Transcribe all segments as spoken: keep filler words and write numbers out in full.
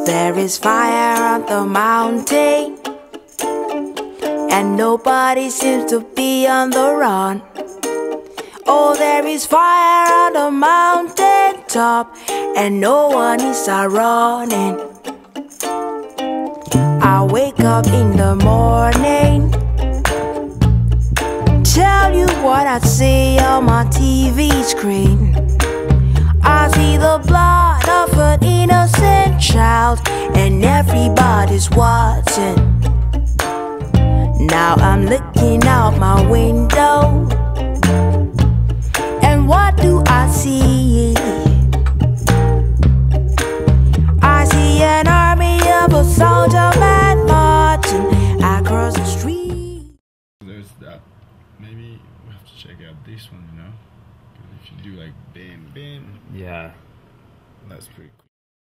There is fire on the mountain, and nobody seems to be on the run. Oh, there is fire on the mountain top, and no one is a running. I wake up in the morning, tell you what I see on my T V screen. I see the blood of an innocent child, and everybody's watching. Now I'm looking out my window, and what do I see? I see an army of a soldier man marching across the street. There's that. Maybe we have to check out this one, you know? Because if you do like bam, bam. Yeah. That's pretty cool.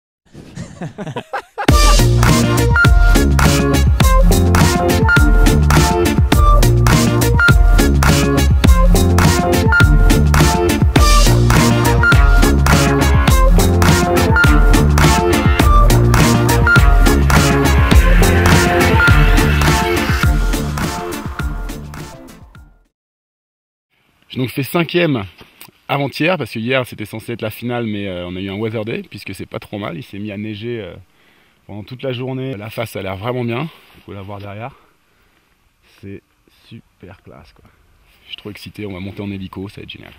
J'ai donc fait cinquième avant-hier, parce que hier c'était censé être la finale, mais euh, on a eu un weather day, puisque c'est pas trop mal, il s'est mis à neiger euh, pendant toute la journée. La face a l'air vraiment bien, vous pouvez la voir derrière. C'est super classe quoi. Je suis trop excité, on va monter en hélico, ça va être génial.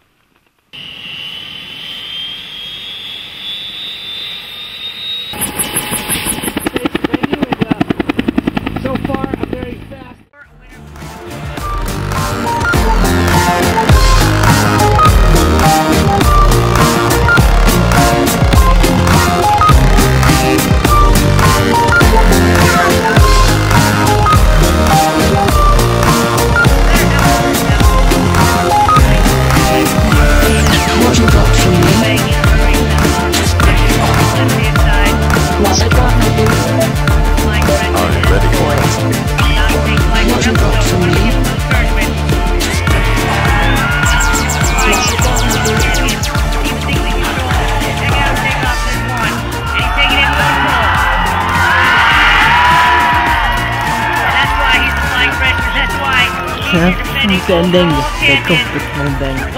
C'est dingue, c'est complètement dingue.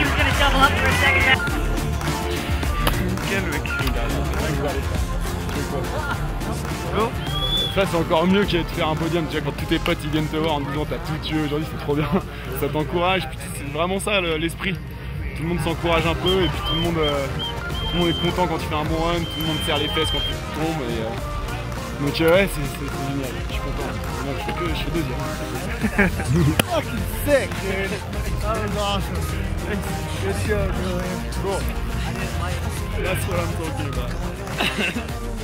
Ça c'est encore mieux que de faire un podium, tu vois, quand tous tes potes ils viennent te voir en te disant t'as tout tué aujourd'hui, c'est trop bien, ça t'encourage, puis c'est vraiment ça l'esprit. Tout le monde s'encourage un peu et puis tout le monde euh, tout le monde est content quand tu fais un bon run, tout le monde serre les fesses quand tu tombes et euh, donc euh, ouais c'est génial, je suis content. Moi, je fais que je fais deuxième. Fucking sick, dude. That was awesome. Good show, Julian. Cool. That's what I'm talking about.